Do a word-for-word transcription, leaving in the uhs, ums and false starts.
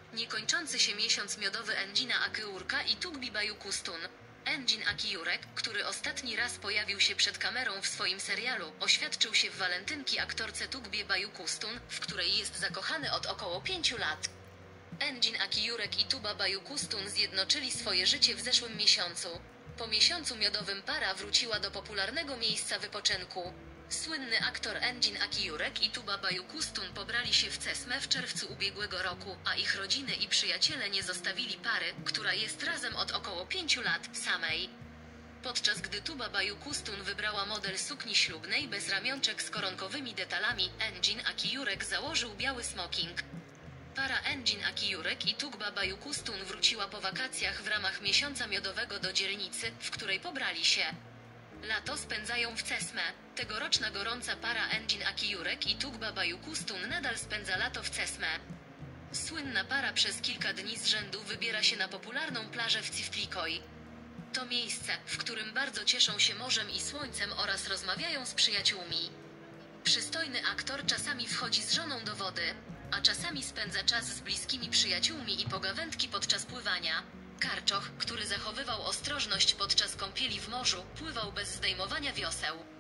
Niekończący się miesiąc miodowy Engina Akiurka i Tugbi Bayukustun. Engin Akijurek, który ostatni raz pojawił się przed kamerą w swoim serialu, oświadczył się w walentynki aktorce Tugbie Bayukustun, w której jest zakochany od około pięciu lat. Engin Akijurek i Tuba Bayukustun zjednoczyli swoje życie w zeszłym miesiącu. Po miesiącu miodowym para wróciła do popularnego miejsca wypoczynku. Słynny aktor Engin Akijurek i Tuba Bayukustun pobrali się w Cesmę w czerwcu ubiegłego roku, a ich rodziny i przyjaciele nie zostawili pary, która jest razem od około pięciu lat, samej. Podczas gdy Tuba Bayukustun wybrała model sukni ślubnej bez ramionczek z koronkowymi detalami, Engin Akijurek założył biały smoking. Para Engin Akijurek i Tugba Bayukustun wróciła po wakacjach w ramach miesiąca miodowego do dzielnicy, w której pobrali się. Lato spędzają w Cesmę. Tegoroczna gorąca para Engin Akijurek i Tugba Bayukustun nadal spędza lato w Cesmę. Słynna para przez kilka dni z rzędu wybiera się na popularną plażę w Ciflikoi. To miejsce, w którym bardzo cieszą się morzem i słońcem oraz rozmawiają z przyjaciółmi. Przystojny aktor czasami wchodzi z żoną do wody, a czasami spędza czas z bliskimi przyjaciółmi i pogawędki podczas pływania. Karczoch, który zachowywał ostrożność podczas kąpieli w morzu, pływał bez zdejmowania wioseł.